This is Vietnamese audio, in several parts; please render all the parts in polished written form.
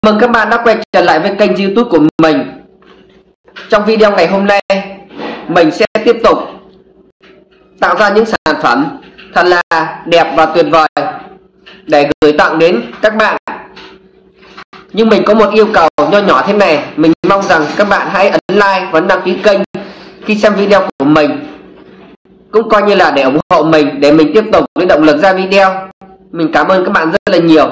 Mừng các bạn đã quay trở lại với kênh YouTube của mình. Trong video ngày hôm nay, mình sẽ tiếp tục tạo ra những sản phẩm thật là đẹp và tuyệt vời để gửi tặng đến các bạn. Nhưng mình có một yêu cầu nho nhỏ thế này. Mình mong rằng các bạn hãy ấn like và đăng ký kênh khi xem video của mình, cũng coi như là để ủng hộ mình, để mình tiếp tục lấy động lực ra video. Mình cảm ơn các bạn rất là nhiều.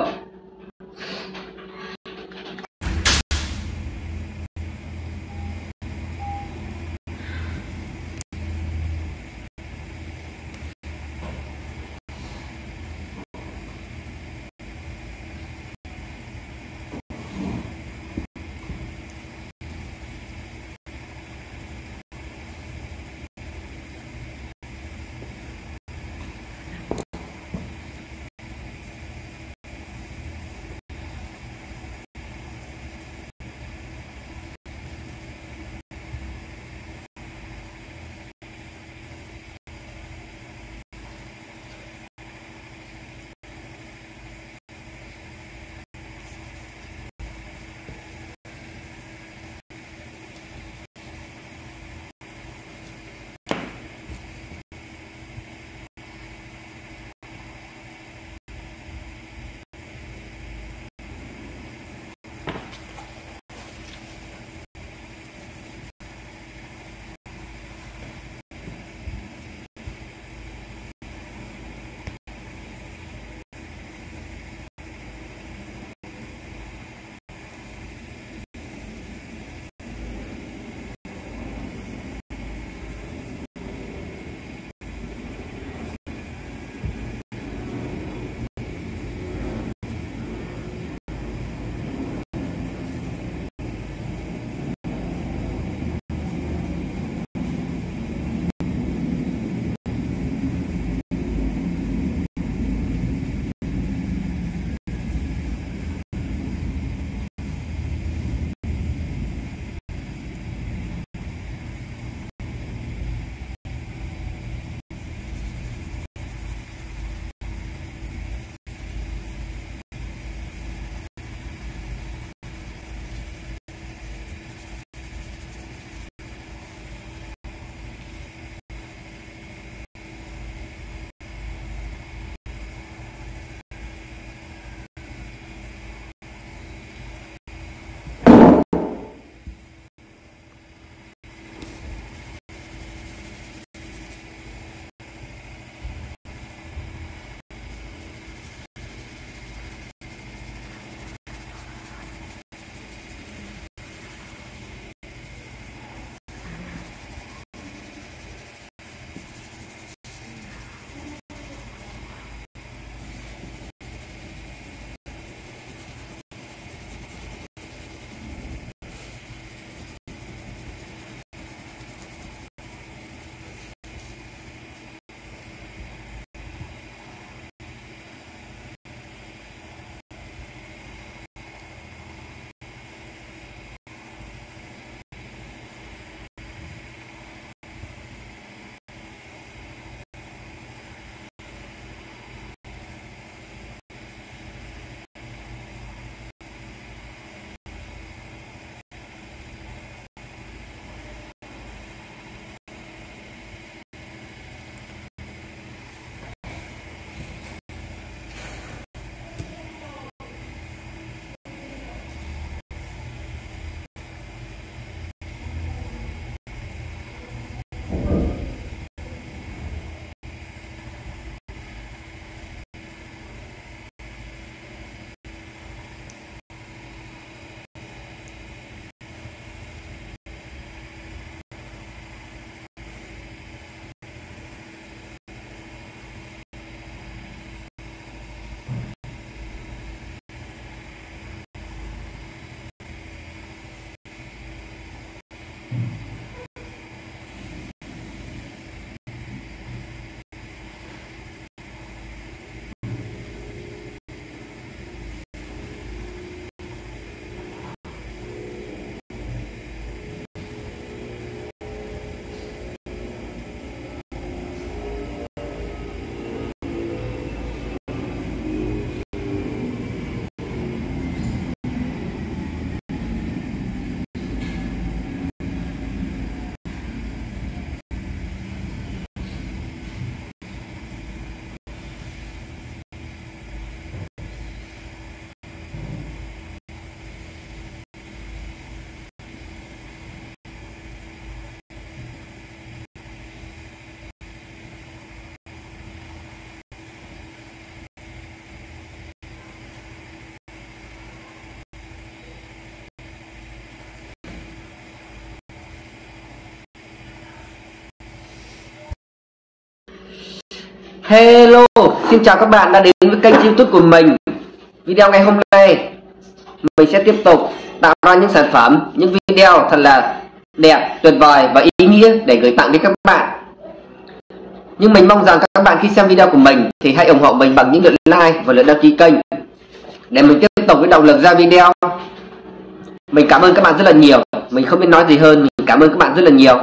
Hello, xin chào các bạn đã đến với kênh YouTube của mình. Video ngày hôm nay mình sẽ tiếp tục tạo ra những sản phẩm, những video thật là đẹp, tuyệt vời và ý nghĩa để gửi tặng đến các bạn. Nhưng mình mong rằng các bạn khi xem video của mình thì hãy ủng hộ mình bằng những lượt like và lượt đăng ký kênh để mình tiếp tục với động lực ra video. Mình cảm ơn các bạn rất là nhiều. Mình không biết nói gì hơn, mình cảm ơn các bạn rất là nhiều.